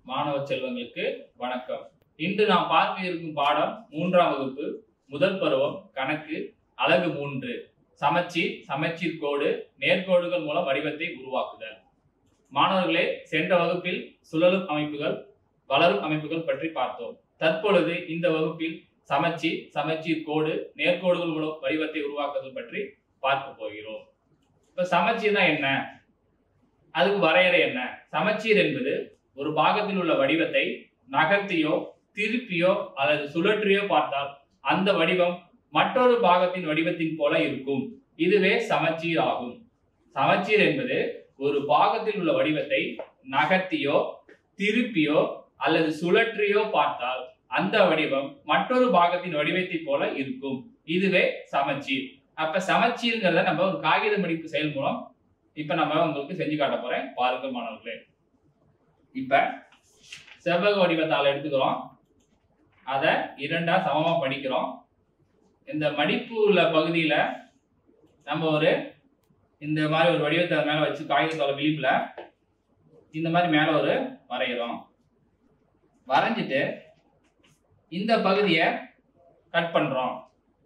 மாணவ செல்வங்களுக்கு வணக்கம். இன்று நாம் பார்க்க இருக்கும் பாடம் 3ஆம் வகுப்பு முதல் பருவம் கணக்கு அலகு 3 சமச்சீர், சமச்சீர் கோடு, நேர்கோடுகள் மூலம் வடிவத்தை உருவாக்குதல். மாணவர்களே, சென்ற வகுப்பில் சுழலும் அமைப்புகள், வளரும் அமைப்புகள் பற்றி பார்த்தோம். தற்பொழுது இந்த வகுப்பில் சமச்சீர், சமச்சீர் கோடு, நேர்கோடுகள் மூலம் வடிவத்தை உருவாக்குதல் பற்றி பார்க்க போகிறோம். இப்ப சமச்சீர்னா என்ன, அதுக்கு வரையறை என்ன? சமச்சீர் என்பது ஒரு பாகத்தில் உள்ள வடிவத்தை நகர்த்தியோ திருப்பியோ அல்லது சுழற்றியோ பார்த்தால் அந்த வடிவம் மற்றொரு பாகத்தின் வடிவத்தின் போல இருக்கும். இதுவே சமச்சீர் ஆகும். சமச்சீர் என்பது ஒரு பாகத்தில் உள்ள வடிவத்தை நகர்த்தியோ திருப்பியோ அல்லது சுழற்றியோ பார்த்தால் அந்த வடிவம் மற்றொரு பாகத்தின் வடிவத்தை போல இருக்கும். இதுவே சமச்சீர். அப்ப சமச்சீர்ங்கிறத நம்ம ஒரு காகித மடிப்பு செயல் மூலம் இப்ப நம்ம உங்களுக்கு செஞ்சு காட்ட போறேன். பாருங்க மாணவர்களே. இப்ப செவ்வக வடிவத்தால் எடுத்துக்கிறோம், அதை இரண்டா சமமா படிக்கிறோம். இந்த மடிப்பு உள்ள பகுதியில நம்ம இந்த மாதிரி ஒரு வடிவத்தை மேல வச்சு காகிதத்தோட விளிம்புல இந்த மாதிரி மேல வரைகிறோம். வரைஞ்சிட்டு இந்த பகுதியை கட் பண்றோம்.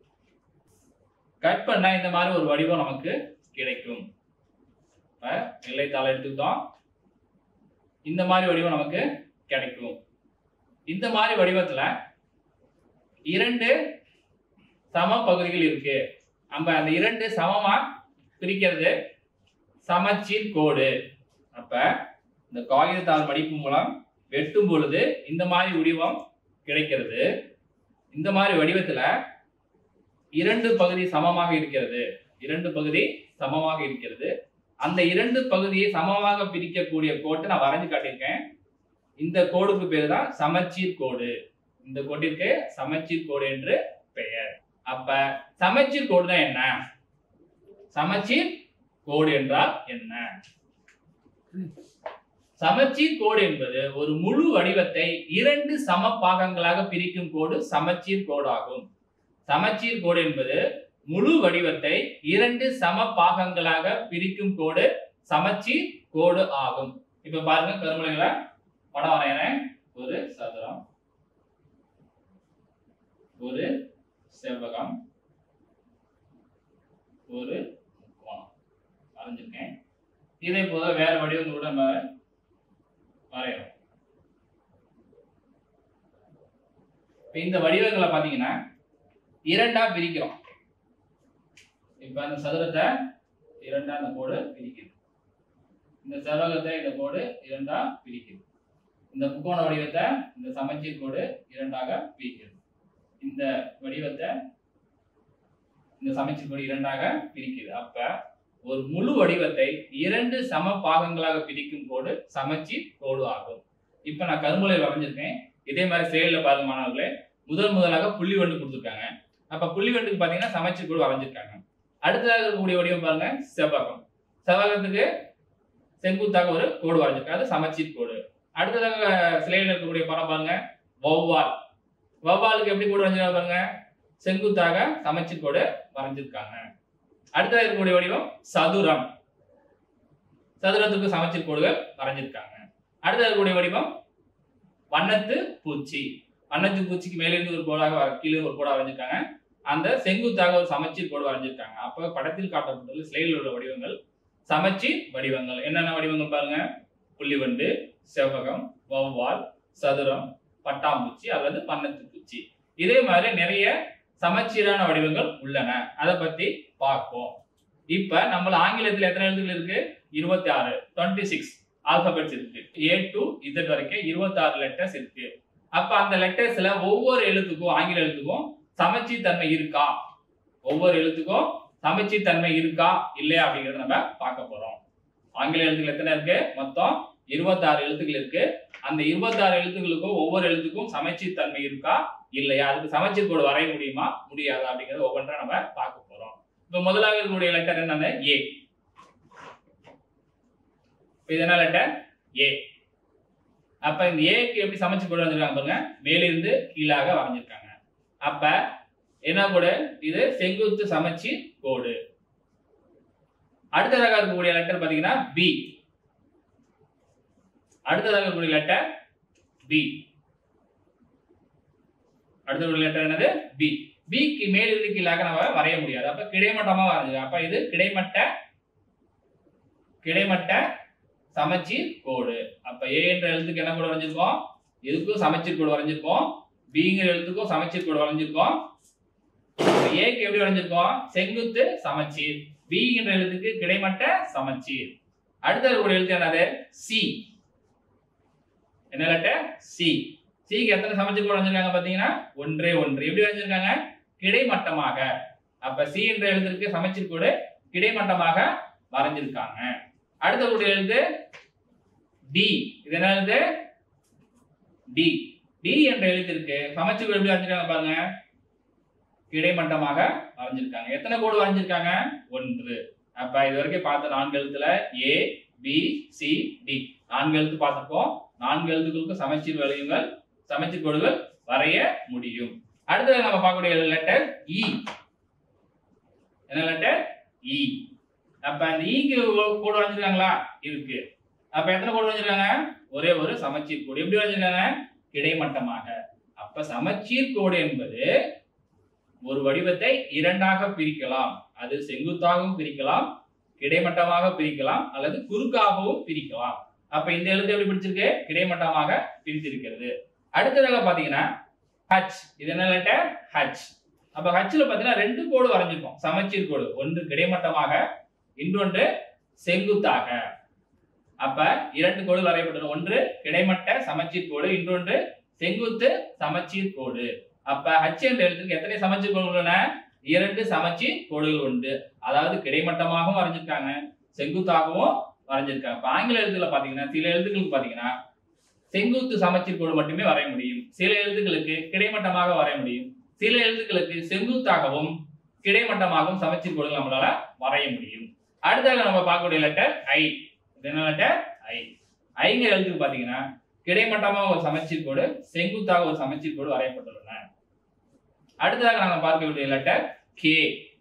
கட் பண்ணா இந்த மாதிரி ஒரு வடிவம் நமக்கு கிடைக்கும். எல்லைத்தாள் எடுத்துக்கிட்டோம், இந்த மாதிரி வடிவம் நமக்கு கிடைக்கும். இந்த மாதிரி வடிவத்துல இரண்டு சம பகுதிகள் இருக்கு. நம்ம அந்த இரண்டு சமமா பிரிக்கிறது சமச்சீர் கோடு. அப்ப இந்த காகிதத்தாள் மடிப்பு மூலம் வெட்டும் பொழுது இந்த மாதிரி வடிவம் கிடைக்கிறது. இந்த மாதிரி வடிவத்துல இரண்டு பகுதி சமமாக இருக்கிறது. இரண்டு பகுதி சமமாக இருக்கிறது. அந்த இரண்டு பகுதியை சமமாக பிரிக்கக்கூடிய கோட்டை நான் வரைஞ்சு காட்டியிருக்கேன். இந்த கோடுக்கு பேர் தான் சமச்சீர் கோடு. இந்த கோட்டிற்கு சமச்சீர் கோடு என்று பெயர். அப்ப சமச்சீர் கோடு தான் என்ன? சமச்சீர் கோடு என்றால் என்ன? சமச்சீர் கோடு என்பது ஒரு முழு வடிவத்தை இரண்டு சம பாகங்களாக பிரிக்கும் கோடு சமச்சீர் கோடு ஆகும். சமச்சீர் கோடு என்பது முழு வடிவத்தை இரண்டு சம பாகங்களாக பிரிக்கும் கோடு சமச்சீர் கோடு ஆகும். இப்ப பாருங்க, கருமலைகளை படம் வரையறேன். ஒரு சதுரம், ஒரு செவ்வகம், ஒரு முக்கோணம் வரைஞ்சிருக்கேன். இதே போல வேற வடிவங்களோட நம்ம வரையறோம். இந்த வடிவங்களை பாத்தீங்கன்னா இரண்டா பிரிக்கிறோம். இப்ப அந்த சதுரத்தை இரண்டா இந்த கோடு பிரிக்குது. இந்த செவ்வகத்தை இந்த கோடு இரண்டா பிரிக்குது. இந்த முக்கோண வடிவத்தை இந்த சமச்சீர் கோடு இரண்டாக பிரிக்கிறது. இந்த வடிவத்தை இந்த சமச்சீர் கோடு இரண்டாக பிரிக்குது. அப்ப ஒரு முழு வடிவத்தை இரண்டு சம பாகங்களாக பிரிக்கும் கோடு சமச்சீர் கோடு ஆகும். இப்ப நான் கரும்புலை வரைஞ்சிருக்கேன். இதே மாதிரி செயல்ல பாருங்க மாணவர்களே. முதலாக புள்ளி வண்டு கொடுத்துருக்காங்க. அப்ப புள்ளி வண்டுக்கு பாத்தீங்கன்னா சமச்சீர் கோடு வரைஞ்சிருக்காங்க. அடுத்ததாக இருக்கக்கூடிய வடிவம் பாருங்க, செவ்வகம். செவ்வகத்துக்கு செங்குத்தாக ஒரு கோடு வரைஞ்சிருக்காங்க, அது சமச்சீர் கோடு. அடுத்ததாக சிலையில் இருக்கக்கூடிய படம் பாருங்க, வௌவால். வௌவாலுக்கு எப்படி கோடு வரைஞ்சிருக்காங்க பாருங்க, செங்குத்தாக சமச்சீர் கோடு வரைஞ்சிருக்காங்க. அடுத்ததாக இருக்கக்கூடிய வடிவம் சதுரம். சதுரத்துக்கு சமச்சீர் கோடுகள் வரைஞ்சிருக்காங்க. அடுத்ததாக இருக்கக்கூடிய வடிவம் வண்ணத்து பூச்சி. வண்ணத்து பூச்சிக்கு மேலிருந்து ஒரு கோடாக கீழே ஒரு கோடா வரைஞ்சிருக்காங்க. அந்த செங்குத்தாக ஒரு சமச்சீர் கோடு வரைஞ்சிருக்காங்க. அப்ப படத்தில் காட்டப்பட்டுள்ள சிலையில் உள்ள வடிவங்கள் சமச்சீர் வடிவங்கள். என்னென்ன வடிவங்கள் பாருங்க, புள்ளிவண்டு, செவ்வகம், வௌவால், சதுரம், பட்டாம்பூச்சி அல்லது வண்ணத்து பூச்சி. இதே மாதிரி நிறைய சமச்சீரான வடிவங்கள் உள்ளன. அதை பத்தி பார்ப்போம். இப்ப நம்ம ஆங்கிலத்தில் எத்தனை எழுத்துக்கள் இருக்கு? 26, 26 ஆல்பபெட்ஸ் இருக்கு. A to Z வரைக்கும் 26 லெட்டர்ஸ் இருக்கு. அப்ப அந்த லெட்டர்ஸ்ல ஒவ்வொரு எழுத்துக்கும், ஆங்கில எழுத்துக்கும் சமச்சீர் தன்மை இருக்கா, ஒவ்வொரு எழுத்துக்கும் சமச்சீர் தன்மை இருக்கா இல்லையா அப்படிங்கறத நம்ம பார்க்க போறோம். ஆங்கில எழுத்துக்கள் எத்தனை இருக்கு? மொத்தம் 26 எழுத்துக்கள் இருக்கு. அந்த 26 எழுத்துக்களுக்கும் ஒவ்வொரு எழுத்துக்கும் சமச்சீர் தன்மை இருக்கா இல்லையா, அதுக்கு சமச்சீர் கோடு வரைய முடியுமா முடியாதா அப்படிங்கறத ஒவ்வொன்றா நம்ம பார்க்க போறோம். இப்ப முதலாக இருக்கக்கூடிய லெட்டர் என்னன்னா ஏ. இது என்ன லெட்டர்? ஏ. அப்ப இந்த ஏக்கு எப்படி சமச்சீர் கோடு வரைஞ்சிருக்காங்க பாருங்க, மேலிருந்து கீழாக வரைஞ்சிருக்காங்க. அப்ப என்ன கோடு? இது செங்குத்து சமச்சீர் கோடு. அடுத்ததாக இருக்கக்கூடிய லெட்டர் பாத்தீங்கன்னா பி. அடுத்ததாக இருக்கக்கூடிய லெட்டர் பி. அடுத்த ஒரு லெட்டர் என்னது பி. பிக்கு மேலிருந்து கீழாக நம்ம வரைய முடியாது. அப்ப கிடைமட்டமா வரைஞ்சிருக்கோம். அப்ப இது கிடைமட்ட சமச்சீர் கோடு. அப்ப ஏ என்ற எழுத்துக்கு என்ன கோடு வரைஞ்சிருக்கோம்? இதுக்கும் சமச்சீர் கோடு வரைஞ்சிருக்கோம். பிங்கிற எழுத்துக்கும் சமச்சீர் கோடு வரைஞ்சிருக்கோம். ஏக்கு எப்படி வரைஞ்சிருக்கோம்? செங்குத்து சமச்சீர். பி என்ற எழுத்துக்கு கிடைமட்ட சமச்சீர். அடுத்த ஒரு எழுத்து என்னது? சி. என்ன லெட்டர்? சி. சிக்கு எத்தனை சமச்சீர் கோடு வரைஞ்சிருக்காங்க பாத்தீங்கன்னா ஒன்றே ஒன்று. எப்படி வரைஞ்சிருக்காங்க? கிடைமட்டமாக. அப்ப சி என்ற எழுத்துக்கு சமச்சீர் கோடு கிடைமட்டமாக வரைஞ்சிருக்காங்க. அடுத்த ஒரு எழுத்து டி. இது என்ன எழுத்து? டி. டி என்ற எழுத்திற்கு சமச்சீர் கோடு எப்படி வரைஞ்சிருக்காங்க பாருங்க. கிடைமட்டமாக வரைஞ்சிருக்காங்க. எத்தனை கோடு வரைஞ்சிருக்காங்க? ஒன்று. அப்ப இது வரைக்கும் பார்த்த 4 எழுத்துல ஏ பி சி டி 4 எழுத்து பார்த்திருக்கோம். 4 எழுத்துக்களுக்கு சமச்சீர் வளையங்கள் சமச்சீர் கோடுகள் வரைய முடியும். அடுத்து நம்ம பார்க்கக்கூடிய லெட்டர் இ. என்ன லெட்டர்? இ. அப்ப அந்த ஈக்கு கோடு வரைஞ்சிருக்காங்களா? இருக்கு. அப்ப எத்தனை கோடு வரைஞ்சிருக்காங்க? ஒரே ஒரு சமச்சீர் கோடு. எப்படி வரைஞ்சிருக்காங்க? கிடைமட்டமாக. அப்ப சமச்சீர் கோடு என்பது ஒரு வடிவத்தை இரண்டாக பிரிக்கலாம். அது செங்குத்தாகவும் பிரிக்கலாம், கிடைமட்டமாக பிரிக்கலாம், அல்லது குறுக்காகவும் பிரிக்கலாம். அப்ப இந்த எழுத்து எப்படி பிடிச்சிருக்கு? கிடைமட்டமாக பிரித்திருக்கிறது. அடுத்ததாக பாத்தீங்கன்னா ஹச். இது என்ன லெட்டர்? ஹச். அப்ப ஹச்ல பாத்தீங்கன்னா 2 கோடு வரைஞ்சிருக்கோம். சமச்சீர் கோடு. ஒன்று கிடைமட்டமாக, இன்னொன்று செங்குத்தாக. அப்ப 2 கோடு வரையப்பட்டுள்ளது. ஒன்று கிடைமட்ட சமச்சீர் கோடு, இன்னொன்று செங்குத்து சமச்சீர் கோடு. அப்ப ஹச் என்ற எழுத்துக்கு எத்தனை சமச்சீர் கோடுகள் உள்ளன? 2 சமச்சீர் கோடுகள் உண்டு. அதாவது கிடைமட்டமாகவும் வரைஞ்சிருக்காங்க, செங்குத்தாகவும் வரைஞ்சிருக்காங்க. இப்ப ஆங்கில எழுத்துல பாத்தீங்கன்னா சில எழுத்துக்களுக்கு பாத்தீங்கன்னா செங்குத்து சமச்சீர் கோடு மட்டுமே வரைய முடியும். சில எழுத்துக்களுக்கு கிடைமட்டமாக வரைய முடியும். சில எழுத்துக்களுக்கு செங்குத்தாகவும் கிடைமட்டமாகவும் சமச்சீர் கோடுகள் நம்மளால வரைய முடியும். அடுத்ததாக நம்ம பார்க்கக்கூடிய லெட்டர் ஐ. என்ன லெட்டர்? ஐ. ஐங்கிற எழுத்துக்கு பாத்தீங்கன்னா கிடைமட்டமாக ஒரு சமச்சீர் கோடு, செங்குத்தாக ஒரு சமச்சீர் கோடு வரையப்பட்டுள்ளன. அடுத்ததாக நாம பார்க்கக்கூடிய லெட்டர் கே.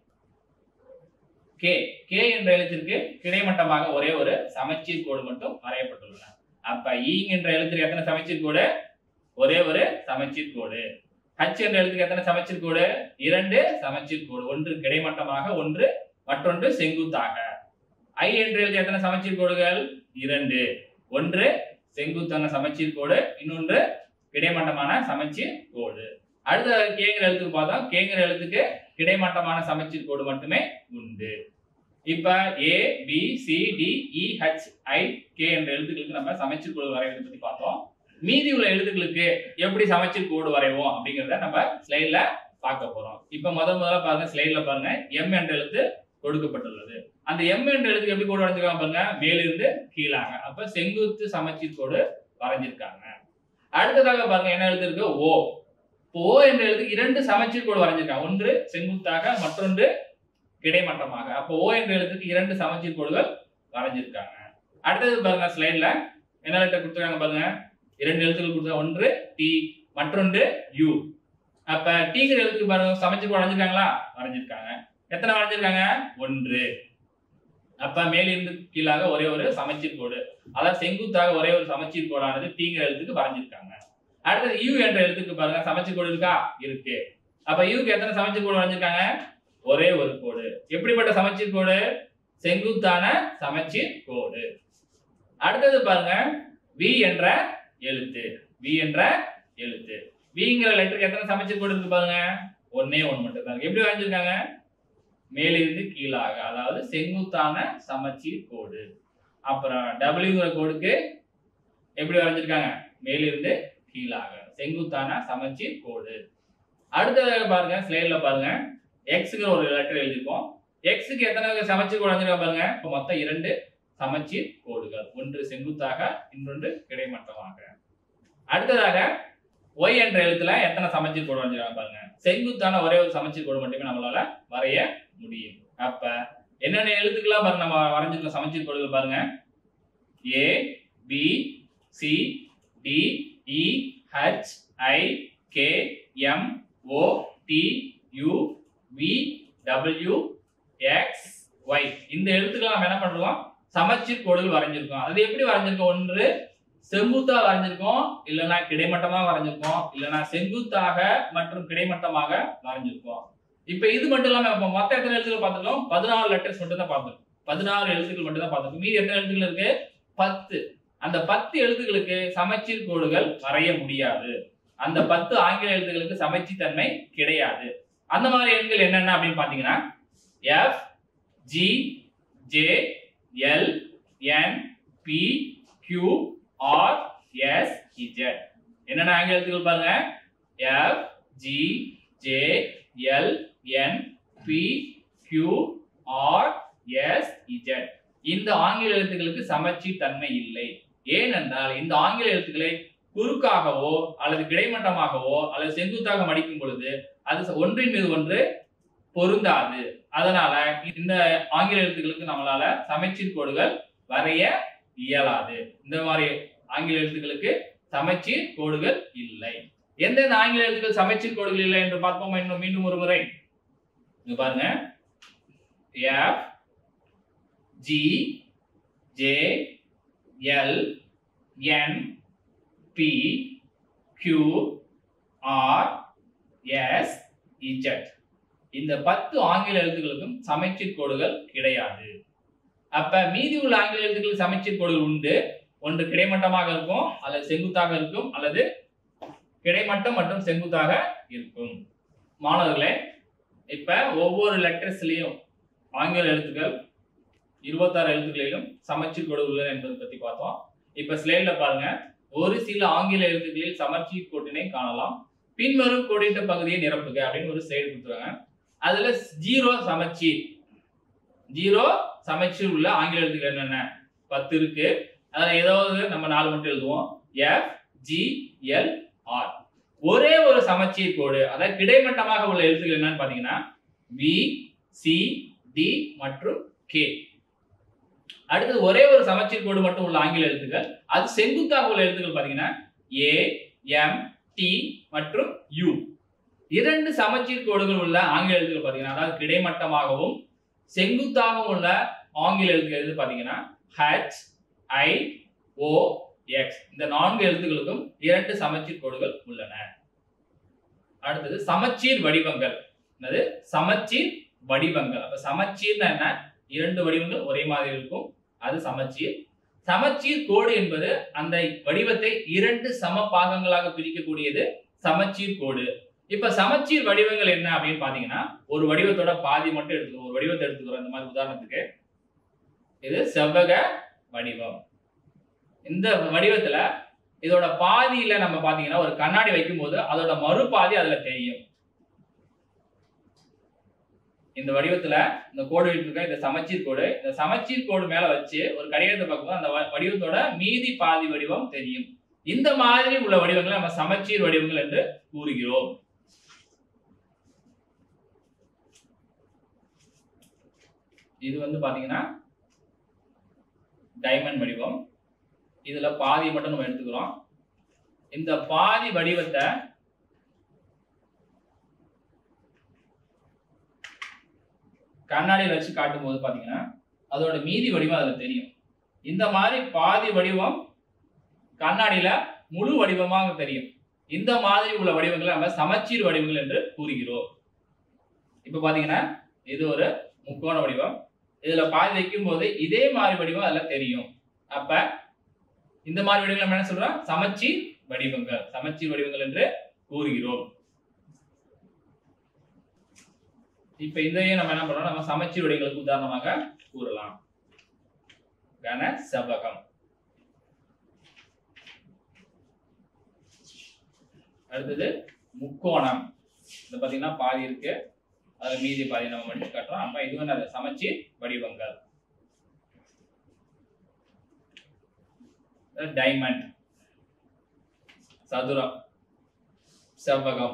கே. கே என்ற எழுத்திற்கு கிடைமட்டமாக ஒரே ஒரு சமச்சீர் கோடு மட்டும் வரையப்பட்டுள்ளன. அப்ப ஈ என்ற எழுத்துக்கு எத்தனை சமச்சீர் கோடு? ஒரே ஒரு சமச்சீர் கோடு. ஹச் என்ற எழுத்துக்கு எத்தனை சமச்சீர் கோடு? 2 சமச்சீர் கோடு. ஒன்று கிடைமட்டமாக, ஒன்று மற்றொன்று செங்குத்தாக. ஐ என்ற எழுத்து எத்தனை சமச்சீர் கோடுகள்? 2. ஒன்று செங்குத்தான சமச்சீர் கோடு, இன்னொன்று கிடைமட்டமான சமச்சீர் கோடு. அடுத்த கேங்கிற எழுத்துக்கு பார்த்தா கேங்கிற எழுத்துக்கு கிடைமட்டமான சமச்சீர் கோடு மட்டுமே உண்டு. இப்ப A B C D E H I K என்ற எழுத்துக்களுக்கு நம்ம சமச்சீர் கோடு வரைவதை பத்தி பார்த்தோம். மீதி உள்ள எழுத்துக்களுக்கு எப்படி சமச்சீர் கோடு வரைவோம் அப்படிங்கறத நம்ம ஸ்லைட்ல பார்க்க போறோம். இப்ப முதல்ல பாருங்க, ஸ்லைட்ல பாருங்க, எம் என்ற எழுத்து கொடுக்கப்பட்டுள்ளது. அந்த எம் என்ற எழுத்துக்கு எப்படி கோடு வரைஞ்சிருக்காங்க பாருங்க, மேலிருந்து கீழாக. அப்ப செங்குத்து சமச்சீர் கோடு வரைஞ்சிருக்காங்க. அடுத்ததாக பாருங்க என்ன எழுத்து இருக்கு? ஓ. ஓ என்ற எழுத்துக்கு 2 சமச்சீர் கோடு வரைஞ்சிருக்காங்க. ஒன்று செங்குத்தாக, மற்றொன்று கிடைமட்டமாக. அப்ப ஓ என்ற எழுத்துக்கு 2 சமச்சீர் கோடுகள் வரைஞ்சிருக்காங்க. அடுத்தது பாருங்க ஸ்லைட்ல என்ன லெட்டர் கொடுத்திருக்காங்க பாருங்க, 2 எழுத்துக்கள் கொடுத்தா ஒன்று டி, மற்றொன்று யூ. அப்ப டீங்கிற எழுத்துக்கு பாருங்க சமச்சீர் கோடு வரைஞ்சிருக்காங்களா? வரைஞ்சிருக்காங்க. எத்தனை வரைஞ்சிருக்காங்க? 1. அப்ப மேலிருந்து கீழாக ஒரே ஒரு சமச்சீர் கோடு, அதாவது செங்குத்தாக ஒரே ஒரு சமச்சீர் கோடானது டீங்கிற எழுத்துக்கு வரைஞ்சிருக்காங்க. அடுத்தது யூ என்ற எழுத்துக்கு பாருங்க சமச்சீர் கோடு இருக்கா? இருக்கு. அப்ப யூக்கு எத்தனை சமச்சீர் கோடு வரைஞ்சிருக்காங்க? ஒரே ஒரு கோடு. எப்படிப்பட்ட சமச்சீர் கோடு? செங்குத்தான சமச்சீர் கோடு. அடுத்தது பாருங்க வி என்ற எழுத்து. வி என்ற எழுத்து. விங்கிற லெட்டருக்கு எத்தனை சமச்சீர் கோடு இருக்கு பாருங்க? ஒன்னே ஒன்று மட்டும் தான். எப்படி வரைஞ்சிருக்காங்க? மேலிருந்து கீழாக, அதாவது செங்குத்தான சமச்சீர் கோடு. அப்புறம் டபிள்யூங்கிற கோடுக்கு எப்படி வரைஞ்சிருக்காங்க? மேலிருந்து கீழாக, செங்குத்தான சமச்சீர் கோடு. அடுத்ததாக பாருங்க ஸ்லைட்ல பாருங்க, எக்ஸ்ங்கிற ஒரு லெட்டர் எழுதிருக்கோம். எக்ஸுக்கு எத்தனை சமச்சீர் கோடு வரைஞ்சிருக்காங்க பாருங்க? இப்போ மொத்தம் 2 சமச்சீர் கோடுகள். ஒன்று செங்குத்தாக, இன்னொன்று கிடைமட்டமாக. அடுத்ததாக ஒய் என்ற எழுத்துல எத்தனை சமச்சீர் கோடு வரைஞ்சிருக்காங்க பாருங்க? செங்குத்தான ஒரே ஒரு சமச்சீர் கோடு மட்டுமே நம்மளால வரைய முடியும். அப்ப என்னென்ன எழுத்துக்கெல்லாம் பாருங்க நம்ம வரைஞ்சிருக்க சமச்சீர் கோடுகள் பாருங்க, A B C D E H I K M O T U V W X Y. இந்த எழுத்துக்களை நம்ம என்ன பண்றோம்? சமச்சீர் கோடுகள் வரைஞ்சிருக்கோம். அது எப்படி வரைஞ்சிருக்கோம்? ஒன்று செங்குத்தா வரைஞ்சிருக்கோம், இல்லைன்னா கிடைமட்டமா வரைஞ்சிருக்கோம், இல்லைன்னா செங்குத்தாக மற்றும் கிடைமட்டமாக வரைஞ்சிருக்கோம். இப்ப இது மட்டும் இல்லாம இப்ப மொத்த எத்தனை எழுத்துக்கள் பார்த்துருக்கோம்? 14 லெட்டர்ஸ் மட்டும் தான் பார்த்துருக்கோம். 16 எழுத்துக்கள் மட்டும் தான் பார்த்துருக்கோம். மீதி எத்தனை எழுத்துக்கள் இருக்கு? 10. அந்த 10 எழுத்துக்களுக்கு சமச்சீர் கோடுகள் வரைய முடியாது. அந்த 10 ஆங்கில எழுத்துக்களுக்கு சமச்சீர் தன்மை கிடையாது. அந்த மாதிரி எண்கள் என்னென்ன அப்படின்னு பாத்தீங்கன்னா F, G, J, L, N, P, Q, R, S, Z. என்னென்ன ஆங்கில எழுத்துக்கள் பாருங்க. F, G, J, L, N, P, Q, R, S, Z. இந்த ஆங்கில எழுத்துக்களுக்கு சமச்சீர் தன்மை இல்லை. ஏனென்றால் இந்த ஆங்கில எழுத்துக்களை குறுக்காகவோ அல்லது கிடைமட்டமாகவோ அல்லது செங்குத்தாக மடிக்கும் பொழுது அது ஒன்றின் மீது ஒன்று பொருந்தாது. அதனால இந்த ஆங்கில எழுத்துக்களுக்கு நம்மளால சமச்சீர் கோடுகள் வரைய இயலாது. இந்த மாதிரி ஆங்கில எழுத்துக்களுக்கு சமச்சீர் கோடுகள் இல்லை. எந்தெந்த ஆங்கில எழுத்துக்கள் சமச்சீர் கோடுகள் இல்லை என்று பார்ப்போம். இன்னும் மீண்டும் ஒரு முறை இங்க பாருங்க. F, G, J, L, N, P, Q, R, S, Z. இந்த 10 ஆங்கில எழுத்துக்களுக்கும் சமச்சீர் கோடுகள் கிடையாது. அப்ப மீதி உள்ள ஆங்கில எழுத்துக்களுக்கு சமச்சீர் கோடுகள் உண்டு. ஒன்று கிடைமட்டமாக இருக்கும், அல்லது செங்குத்தாக இருக்கும், அல்லது கிடைமட்டம் மற்றும் செங்குத்தாக இருக்கும். மாணவர்களே, இப்ப ஒவ்வொரு லெட்டர்ஸ்லயும் ஆங்கில எழுத்துக்கள் 26 எழுத்துக்களிலும் சமச்சீர் கோடு உள்ளது என்பதை பத்தி பார்த்தோம். இப்ப ஸ்லைட்ல பாருங்க. ஒரு சில ஆங்கில எழுத்துக்களில் சமச்சீர் கோட்டினை காணலாம். பின்வரும் கோடிட்ட பகுதியை நிரப்புக அப்படின்னு ஒரு ஸ்லைடு கொடுத்துருக்காங்க. அதுல 0 சமச்சீர், 0 சமச்சீர் உள்ள ஆங்கில எழுத்துக்கள் என்னென்ன? 10 இருக்கு. அதுல ஏதாவது நம்ம 4 மட்டும் எழுதுவோம். F, G, L, R. ஒரே ஒரு சமச்சீர் கோடு, அதாவது கிடைமட்டமாக உள்ள எழுத்துக்கள் என்னன்னு பாத்தீங்கன்னா V, C, D மற்றும் K. அடுத்தது ஒரே ஒரு சமச்சீர் கோடு மட்டும் உள்ள ஆங்கில எழுத்துக்கள், அது செங்குத்தாக உள்ள எழுத்துக்கள் பாத்தீங்கன்னா A, M, T மற்றும் U. இரண்டு சமச்சீர் கோடுகள் உள்ள ஆங்கில எழுத்துக்கள் பாத்தீங்கன்னா, அதாவது கிடைமட்டமாகவும் செங்குத்தாகவும் உள்ள ஆங்கில எழுத்துக்கள் எது பாத்தீங்கன்னா H, I, O, X. இந்த 4 எழுத்துக்களுக்கும் 2 சமச்சீர் கோடுகள் உள்ளன. அடுத்தது சமச்சீர் வடிவங்கள். என்னது? சமச்சீர் வடிவங்கள். அப்ப சமச்சீர்னா என்ன? 2 வடிவங்கள் ஒரே மாதிரி இருக்கும், அது சமச்சீர். சமச்சீர் கோடு என்பது அந்த வடிவத்தை 2 சம பாகங்களாக பிரிக்கக்கூடியது சமச்சீர் கோடு. இப்ப சமச்சீர் வடிவங்கள் என்ன அப்படின்னு பாத்தீங்கன்னா, ஒரு வடிவத்தோட பாதி மட்டும் எடுத்துக்கிறோம். ஒரு வடிவத்தை எடுத்துக்கிறோம். இந்த மாதிரி உதாரணத்துக்கு இது செவ்வக வடிவம். இந்த வடிவத்துல இதோட பாதியில நம்ம பாத்தீங்கன்னா ஒரு கண்ணாடி வைக்கும் போது அதோட மறுபாதி அதுல தெரியும். இந்த வடிவத்துல இந்த கோடு இருக்க இந்த சமச்சீர் கோடு, இந்த சமச்சீர் கோடு மேல வச்சு ஒரு கடிதத்தை பார்க்கும்போது அந்த வடிவத்தோட மீதி பாதி வடிவம் தெரியும். இந்த மாதிரி உள்ள வடிவங்களை நம்ம சமச்சீர் வடிவங்கள் என்று கூறுகிறோம். இது வந்து பாத்தீங்கன்னா டைமண்ட் வடிவம். இதுல பாதி மட்டும் நம்ம எடுத்துக்கிறோம். இந்த பாதி வடிவத்தை கண்ணாடியில் வச்சு காட்டும் போது பாத்தீங்கன்னா அதோட மீதி வடிவம் அதுல தெரியும். இந்த மாதிரி பாதி வடிவம் கண்ணாடியில முழு வடிவமாக தெரியும். இந்த மாதிரி உள்ள வடிவங்களை நம்ம சமச்சீர் வடிவங்கள் என்று கூறுகிறோம். இப்ப பாத்தீங்கன்னா இது ஒரு முக்கோண வடிவம். இதுல பாதி வைக்கும் போது இதே மாதிரி வடிவம் அதுல தெரியும். அப்ப இந்த மாதிரி வடிவங்கள் நம்ம என்ன சொல்றோம்? சமச்சீர் வடிவங்கள். சமச்சீர் வடிவங்கள் என்று கூறுகிறோம். இப்ப இதையும் நம்ம என்ன பண்றோம்? நம்ம சமச்சீர் வடிவங்களுக்கு உதாரணமாக கூறலாம். கன செவ்வகம். அடுத்தது முக்கோணம். இது பாத்தீங்கன்னா பாதி இருக்கு, அதுல மீதி பாதி நம்ம மடிச்சு காட்டுறோம். அப்ப இது வந்து சமச்சீர் வடிவங்கள். டைமண்ட், சதுரம், செவ்வகம்.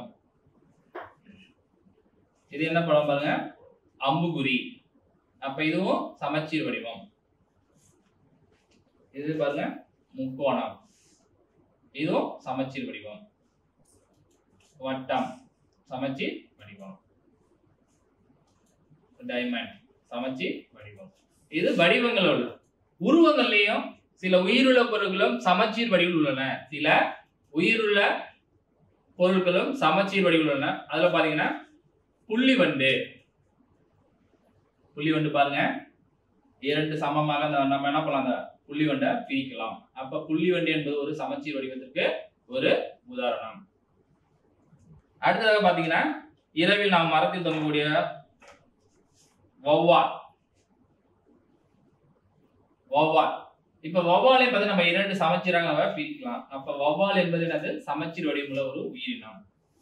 இது என்ன படம் பாருங்க? அம்புகுறி. அப்ப இதுவும் சமச்சீர் வடிவம். இது பாருங்க முக்கோணம், இதுவும் சமச்சீர் வடிவம். வட்டம், சமச்சீர் வடிவம். டைமண்ட், சமச்சீர் வடிவம். இது வடிவங்களோட. உருவங்கள்லயும் சில உயிருள்ள பொருட்களும் சமச்சீர் வடிவில் உள்ளன. சில உயிருள்ள பொருட்களும் சமச்சீர் வடிவில் உள்ளன. அதுல பாத்தீங்கன்னா புள்ளி வண்டு. புள்ளி வண்டு பாருங்க, இரண்டு சமமாக நம்ம என்ன பண்ணலாம், அந்த புள்ளி வண்டை பிரிக்கலாம். அப்ப புள்ளி வண்டு என்பது ஒரு சமச்சீர் வடிவத்திற்கு ஒரு உதாரணம். அடுத்ததாக பாத்தீங்கன்னா இரவில் நாம் மரத்தில் தொங்கக்கூடிய வௌவால். வௌவால் இப்ப வௌவாலை பத்தி நம்ம இரண்டு சமச்சீராக பிரிக்கலாம். அப்ப வௌவால் என்பது என்னது, சமச்சீர் வடிவமுள்ள ஒரு உயிரினம்.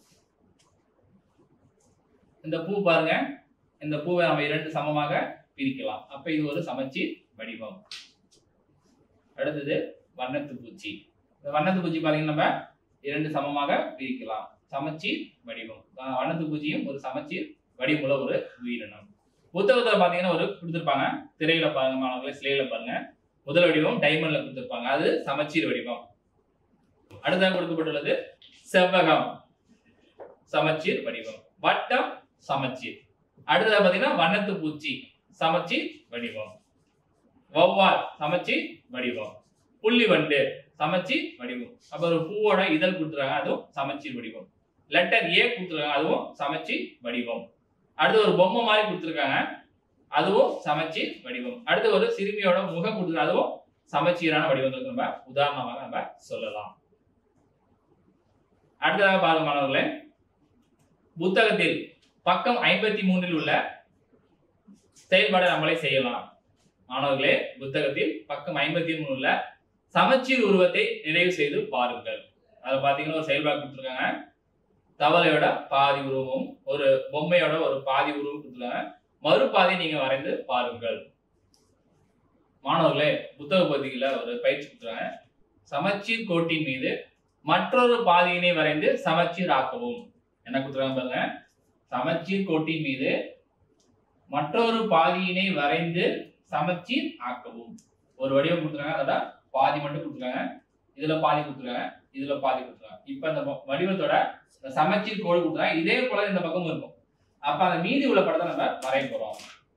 இந்த பூ பாருங்க, இந்த பூவை நம்ம இரண்டு சமமாக பிரிக்கலாம். அப்ப இது ஒரு சமச்சீர் வடிவம். அடுத்தது வண்ணத்து பூச்சி. இந்த வண்ணத்து பூச்சி பாத்தீங்கன்னா நம்ம இரண்டு சமமாக பிரிக்கலாம். சமச்சீர் வடிவம். வண்ணத்து பூச்சியும் ஒரு சமச்சீர் வடிவமுள்ள ஒரு உயிரினம். புத்தகத்துல பாத்தீங்கன்னா ஒரு கொடுத்திருப்பாங்க, திரையில பாருங்க மாணவர்களே, ஸ்லேட்ல பாருங்க. முதல் வடிவம் டைமண்ட்ல கொடுத்திருப்பாங்க, அது சமச்சீர் வடிவம். அடுத்ததாக கொடுக்கப்பட்டுள்ளது செவ்வகம், சமச்சீர் வடிவம். வட்டம் சமச்சீர். அடுத்ததாக பாத்தீங்கன்னா வண்ணத்து பூச்சி, சமச்சீர் வடிவம். வௌவால் சமச்சீர் வடிவம். புள்ளி வண்டு சமச்சீர் வடிவம். அப்ப ஒரு பூவோட இதழ் கொடுத்துருக்காங்க, அதுவும் சமச்சீர் வடிவம். லெட்டர் ஏ கொடுத்துருக்காங்க, அதுவும் சமச்சீர் வடிவம். அடுத்து ஒரு பொம்மை மாதிரி கொடுத்துருக்காங்க, அதுவும் சமச்சீர் வடிவம். அடுத்து ஒரு சிறுமியோட முகம் கொடுத்துருக்காங்க, அதுவும் சமச்சீரான வடிவங்களுக்கு நம்ம உதாரணமாக நம்ம சொல்லலாம். அடுத்ததாக பாருங்க மாணவர்களே, புத்தகத்தில் பக்கம் 53 உள்ள செயல்பாடு நம்மளே செய்யலாம். மாணவர்களே, புத்தகத்தில் பக்கம் 53 உள்ள சமச்சீர் உருவத்தை நிறைவு செய்து பாருங்கள். அதை பாத்தீங்கன்னா ஒரு செயல்பாடு கொடுத்துருக்காங்க. தவளையோட பாதி உருவமும் ஒரு பொம்மையோட ஒரு பாதி உருவம் கொடுத்துருக்காங்க. மறுபாதை நீங்க வரைந்து பாருங்கள். மாணவர்களே, புத்தக பகுதியில ஒரு பயிற்சி கொடுத்துருக்காங்க. சமச்சீர் கோட்டின் மீது மற்றொரு பாதியினை வரைந்து சமச்சீர் ஆக்கவும். என்ன கொடுத்துருக்காங்க பாருங்க, சமச்சீர் கோட்டின் மீது மற்றொரு பாதியினை வரைந்து சமச்சீர் ஆக்கவும். ஒரு வடிவம் கொடுத்துருக்காங்க, அதோட பாதி மட்டும் கொடுத்துருக்காங்க. இதுல பாதி கொடுத்துருக்காங்க, இதுல பாதி கொடுத்துருக்காங்க. இப்ப இந்த வடிவத்தோட சமச்சீர் கோடு கொடுத்துருக்காங்க. இதே போல இந்த பக்கம் இருக்கும். அப்ப அந்த மீதி உள்ள படத்தை நம்ம வரைய போறோம்.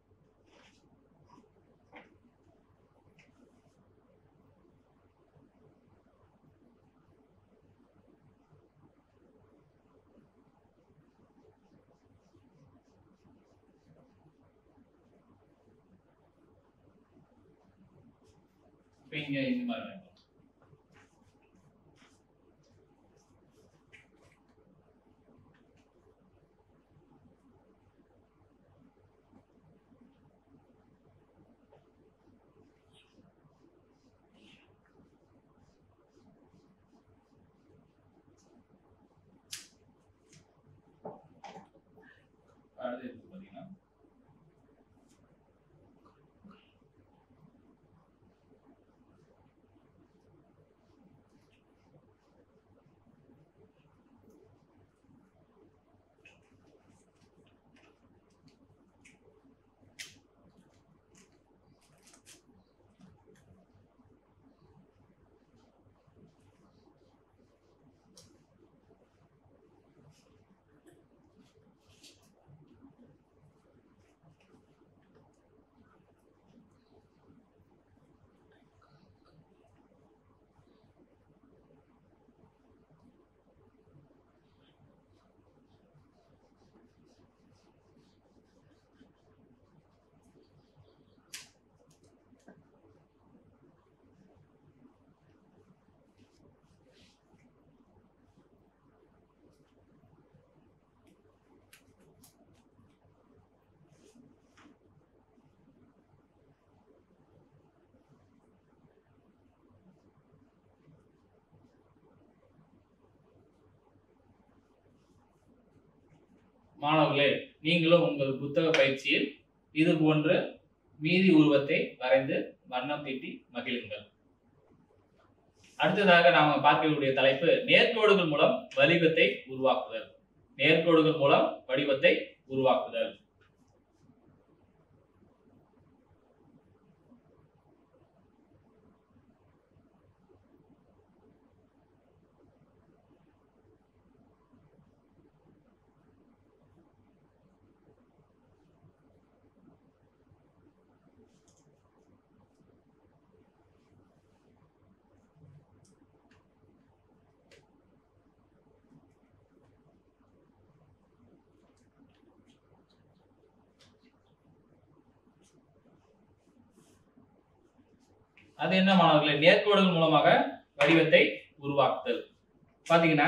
இங்க இந்த மாதிரி பாத்தீங்கன்னா மாணவர்களே, நீங்களும் உங்கள் புத்தக பயிற்சியில் இது போன்று மீதி உருவத்தை வரைந்து வண்ணம் தீட்டி மகிழுங்கள். அடுத்ததாக நாம பார்க்கக்கூடிய தலைப்பு நேர்கோடுகள் மூலம் வடிவத்தை உருவாக்குதல். நேர்கோடுகள் மூலம் வடிவத்தை உருவாக்குதல். அது என்ன மாணவர்களே? நேர்கோடுகள் மூலமாக வடிவத்தை உருவாக்குதல். பாத்தீங்கன்னா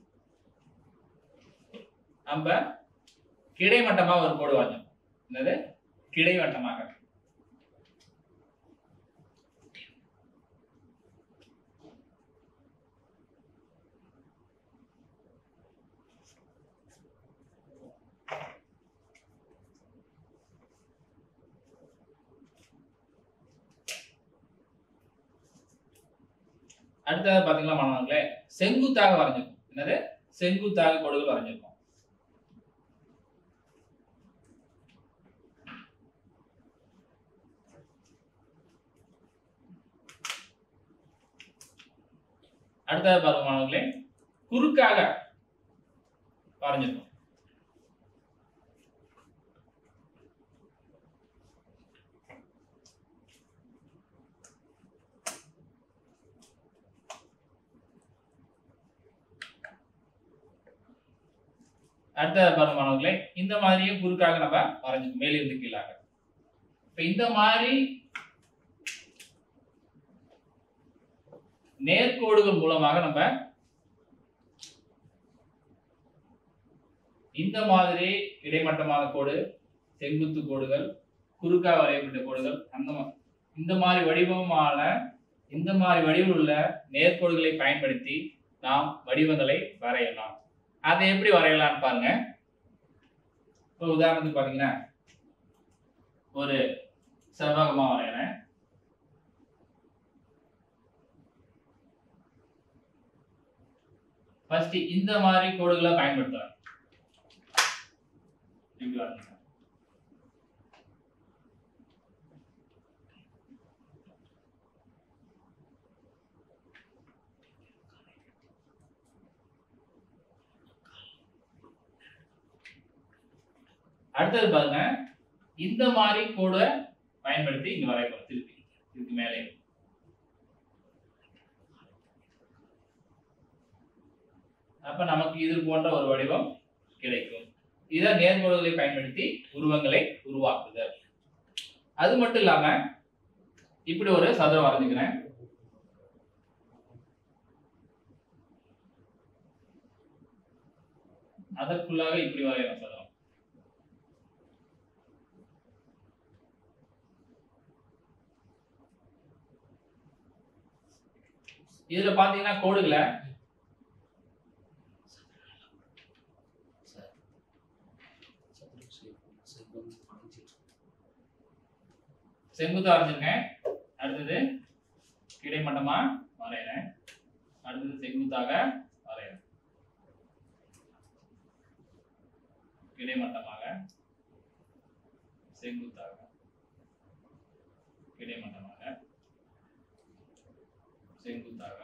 நம்ம கிடைமட்டமா ஒரு கோடு வரைஞ்சோம். என்னது? கிடைமட்டமாக. அடுத்தது பாத்தீங்களா மாணவர்களே, செங்குத்தாக வரைஞ்சிருக்கோம். என்னது? செங்குத்தாக கோடுகள் வரைஞ்சிருக்கோம். அடுத்தது பாருங்க மாணவர்களே, குறுக்காக வரைஞ்சிருக்கோம். அடுத்தது பாருங்க மாணவர்களே, இந்த மாதிரியே குறுக்காக நம்ம வரைஞ்சிருக்கோம், மேலிருந்து கீழாக. இப்ப இந்த மாதிரி நேர்கோடுகள் மூலமாக நம்ம இந்த மாதிரி கிடைமட்டமான கோடு, செங்குத்து கோடுகள், குறுக்காக வரையப்பட்ட கோடுகள், இந்த மாதிரி வடிவம் உள்ள நேர்கோடுகளை பயன்படுத்தி நாம் வடிவங்களை வரையலாம். அதை எப்படி வரையலாம்னு பாருங்க. இப்போ உதாரணத்துக்கு பாத்தீங்கன்னா ஒரு செவ்வகமா வரையறேன். ஃபர்ஸ்ட் இந்த மாதிரி கோடுகளை பயன்படுத்தலாம். அடுத்தது பாருங்க, இந்த மாதிரி கோடை பயன்படுத்தி இங்க வரையலாம். திருப்பி இதுக்கு மேலே அப்ப நமக்கு இது போன்ற ஒரு வடிவம் கிடைக்கும். இதை நேர்கோடுகளை பயன்படுத்தி உருவங்களை உருவாக்குதல். அது மட்டும் இல்லாம இப்படி ஒரு சதுரம் வரைஞ்சுக்கிறேன். அதற்குள்ளாக இப்படி வரையலாம் சதுரம். இதுல பாத்தீங்கன்னா கோடுகளை செங்குத்தா வரைஞ்சிருக்கேன். அடுத்தது கிடைமட்டமா வரையறேன். அடுத்தது செங்குத்தாக வரையறேன். கிடைமட்டமாக, செங்குத்தாக, கிடைமட்டமாக, செங்குத்தாக,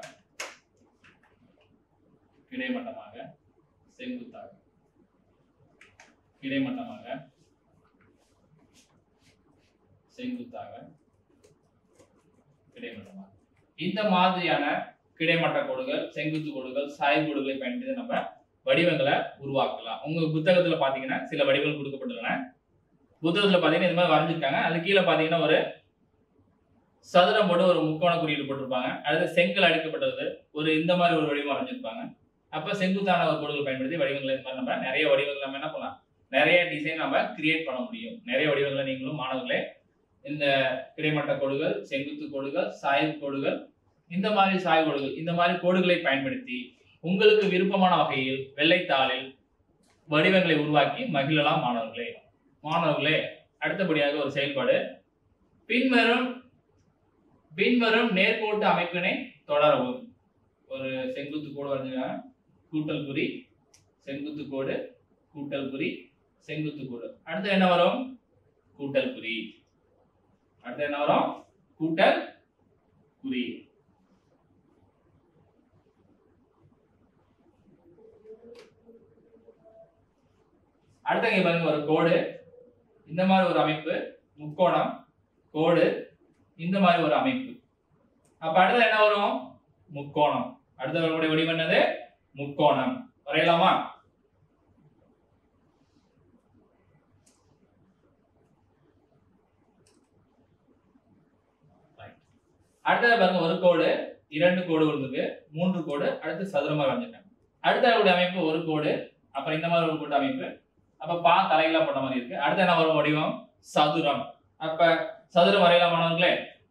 கிடைமட்டமாக, செங்குத்தாக, கிடைமட்டமாக, செங்குத்தாக, கிடைமட்டமாக. இந்த மாதிரியான கிடைமட்ட கோடுகள், செங்குத்து கோடுகள், சாய்வு கோடுகளை பயன்படுத்தி நம்ம வடிவங்களை உருவாக்கலாம். உங்க புத்தகத்துல பாத்தீங்கன்னா சில வடிவங்கள் கொடுக்கப்பட்டுள்ளன. புத்தகத்துல பாத்தீங்கன்னா இந்த மாதிரி வரைஞ்சிருக்காங்க. அது கீழே பாத்தீங்கன்னா ஒரு சதுரம் போட்டு ஒரு முக்கோண குறியீடு போட்டிருப்பாங்க. அடுத்து செங்கல் அடிக்கப்பட்டது ஒரு இந்த மாதிரி ஒரு வடிவம் வரைஞ்சிருப்பாங்க. அப்ப செங்குத்தான ஒரு கோடுகள் பயன்படுத்தி வடிவங்களை இந்த மாதிரி நம்ம நிறைய வடிவங்கள் நம்ம என்ன பண்ணலாம், நிறைய டிசைன் நம்ம கிரியேட் பண்ண முடியும். நிறைய வடிவங்களை நீங்களும் மாணவர்களே இந்த கிடைமட்ட கோடுகள், செங்குத்து கோடுகள், சாய்வு கோடுகள், இந்த மாதிரி சாய்வு கோடுகள், இந்த மாதிரி கோடுகளை பயன்படுத்தி உங்களுக்கு விருப்பமான வகையில் வெள்ளைத்தாளில் வடிவங்களை உருவாக்கி மகிழலாம் மாணவர்களே. மாணவர்களே அடுத்தபடியாக ஒரு செயல்பாடு, பின்வரும் நேர்கோட்டு அமைப்பினை தொடரவும். ஒரு செங்குத்து கோடு வரைஞ்சிருக்காங்க. கூட்டல் குறி, செங்குத்து கோடு, கூட்டல் குறி, செங்குத்து கோடு. அடுத்து என்ன வரும்? கூட்டல் குறி. அடுத்து என்ன வரும்? கூட்டல் குறி. அடுத்து இங்க பாருங்க ஒரு கோடு, இந்த மாதிரி ஒரு அமைப்பு, முக்கோணம், கோடு, இந்த மாதிரி ஒரு அமைப்பு. அப்ப அடுத்து என்ன வரும்? முக்கோணம். அடுத்த வரக்கூடிய வடிவம் என்னது? முக்கோணம். வரையலாமா? அடுத்தது பாருங்க, ஒரு கோடு, 2 கோடு இருக்கு, 3 கோடு, அடுத்து சதுரமா வரைஞ்சிருக்காங்க. அடுத்த அமைப்பு ஒரு கோடு, அப்புறம் இந்த மாதிரி ஒரு கூட்ட அமைப்பு, அப்ப பா தலைகீழா போட்ட மாதிரி இருக்கு. அடுத்து என்ன வரும் வடிவம்? சதுரம். அப்ப சதுரம் வரையலாம் மாணவர்களே.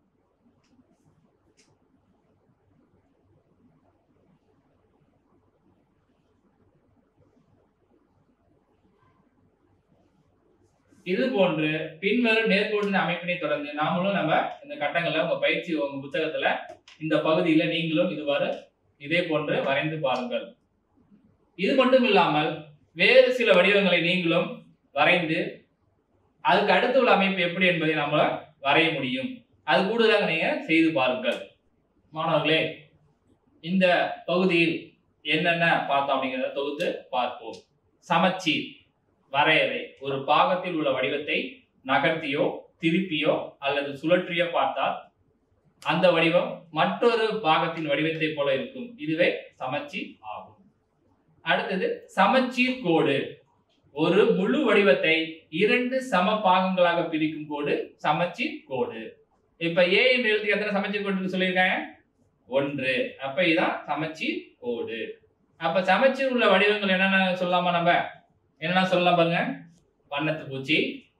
இது போன்று பின்வரும் நேர்கோட்டின் அமைப்பினை தொடர்ந்து நாமளும் நம்ம இந்த கட்டங்களை உங்க பயிற்சி உங்க புத்தகத்துல இந்த பகுதியில நீங்களும் இதுவாறு இதே போன்று வரைந்து பாருங்கள். இது மட்டும் இல்லாமல் வேறு சில வடிவங்களை நீங்களும் வரைந்து அதுக்கு அடுத்து உள்ள அமைப்பு எப்படி என்பதை நம்ம வரைய முடியும். அது கூடுதலாக நீங்க செய்து பாருங்கள். மாணவர்களே, இந்த பகுதியில் என்னென்ன பார்த்தோம் அப்படிங்கிறத தொகுத்து பார்ப்போம். சமச்சீர் வரையறை: ஒரு பாகத்தில் உள்ள வடிவத்தை நகர்த்தியோ திருப்பியோ அல்லது சுழற்றியோ பார்த்தால் அந்த வடிவம் மற்றொரு பாகத்தின் வடிவத்தை போல இருக்கும். இதுவே சமச்சீர் ஆகும். அடுத்தது சமச்சீர் கோடு: ஒரு முழு வடிவத்தை 2 சம பாகங்களாக பிரிக்கும் கோடு சமச்சீர் கோடு. இப்ப ஏ என்ற எழுத்துக்கு எத்தனை சமச்சீர் கோடு சொல்லியிருக்காங்க? 1. அப்ப இதுதான் சமச்சீர் கோடு. அப்ப சமச்சீர் உள்ள வடிவங்கள் என்னென்ன சொல்லலாமா? நம்ம என்னென்ன சொல்லலாம் பாருங்க. வண்ணத்து பூச்சி,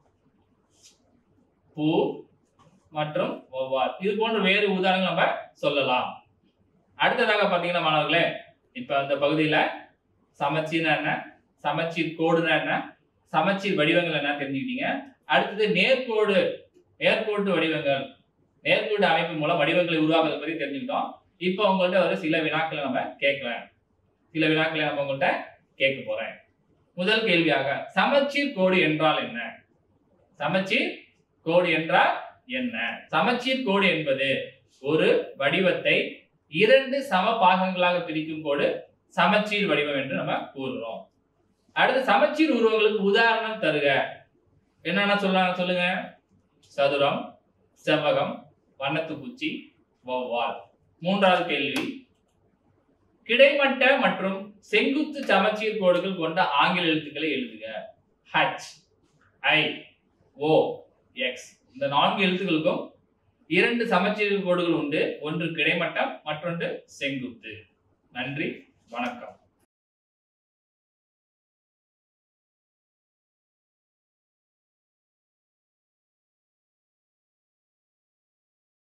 பூ மற்றும் வௌவால். இது போன்ற வேறு உதாரணங்கள் நம்ம சொல்லலாம். அடுத்ததாக பாத்தீங்கன்னா மாணவர்களே, இப்ப அந்த பகுதியில சமச்சீர் என்ன, சமச்சீர் கோடுனா என்ன, சமச்சீர் வடிவங்கள் என்ன தெரிஞ்சுக்கிட்டீங்க. அடுத்தது நேர்கோடு, நேர்கோட்டு வடிவங்கள், நேர்கோட்டு அமைப்பு மூலம் வடிவங்களை உருவாக்குவதை பத்தி தெரிஞ்சுக்கிட்டோம். இப்போ உங்கள்கிட்ட ஒரு சில வினாக்களை நம்ம கேட்கலாம். சில வினாக்களை நம்ம உங்கள்கிட்ட கேட்க போறேன். முதல் கேள்வியாக, சமச்சீர் கோடு என்றால் என்ன? சமச்சீர் கோடு என்றால் என்ன? சமச்சீர் கோடு என்பது ஒரு வடிவத்தை 2 சம பாகங்களாக பிரிக்கும் கோடு சமச்சீர் வடிவம் என்று நம்ம கூறுறோம். அடுத்து சமச்சீர் உருவங்களுக்கு உதாரணம் தருக. என்னென்ன சொல்லலாம் சொல்லுங்க. சதுரம், செவ்வகம், வண்ணத்து பூச்சி, வௌவால். மூன்றாவது கேள்வி, கிடைமட்ட மற்றும் செங்குத்து சமச்சீர் கோடுகள் கொண்ட ஆங்கில எழுத்துக்களை எழுதுக. H, I, O, X. இந்த 4 எழுத்துக்களுக்கும் 2 சமச்சீர் கோடுகள் உண்டு. ஒன்று கிடைமட்டம், மற்றொன்று செங்குத்து. நன்றி, வணக்கம்.